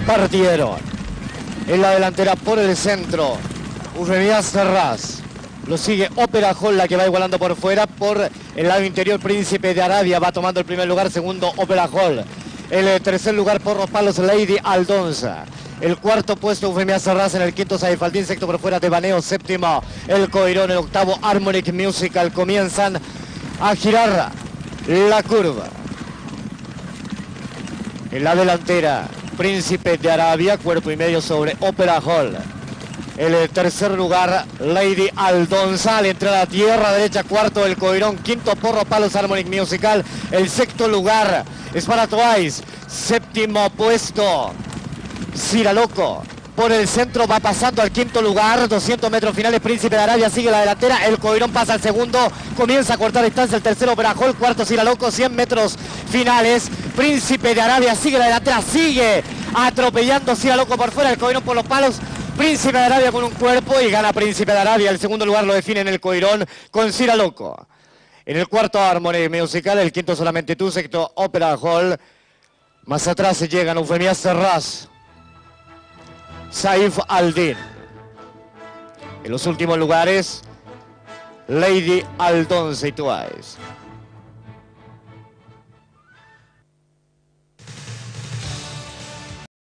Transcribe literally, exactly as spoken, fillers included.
partieron. En la delantera por el centro, Eufemia Serraz. Lo sigue Opera Hall, la que va igualando por fuera. Por el lado interior, Príncipe de Arabia va tomando el primer lugar. Segundo, Opera Hall. El tercer lugar por los palos, Lady Aldonza. El cuarto puesto, Eufemia Serraz. En el quinto, Saifaldín. Sexto por fuera, Tebaneo. Séptimo, El Coirón. El octavo, Harmonic Musical. Comienzan a girar la curva. En la delantera, Príncipe de Arabia, cuerpo y medio sobre Opera Hall. El tercer lugar, Lady Aldonza. Al entrar a tierra derecha, cuarto, El Coirón. Quinto, Porro Palos, Harmonic Musical. El sexto lugar es para Twice. Séptimo puesto, Ciraloco. Por el centro va pasando al quinto lugar. doscientos metros finales, Príncipe de Arabia sigue la delantera. El Coirón pasa al segundo. Comienza a cortar distancia el tercero, Opera Hall. Cuarto, Ciraloco. cien metros finales. Príncipe de Arabia sigue la delantera. Sigue atropellando Ciraloco por fuera. El Coirón por los palos. Príncipe de Arabia con un cuerpo y gana Príncipe de Arabia. El segundo lugar lo define en El Coirón con Ciraloco. En el cuarto, Harmonic Musical. El quinto, Solamente Tú. Sexto, Opera Hall. Más atrás se llegan Eufemia Serraz, Saif Aldin. En los últimos lugares, Lady Aldonza y Twice.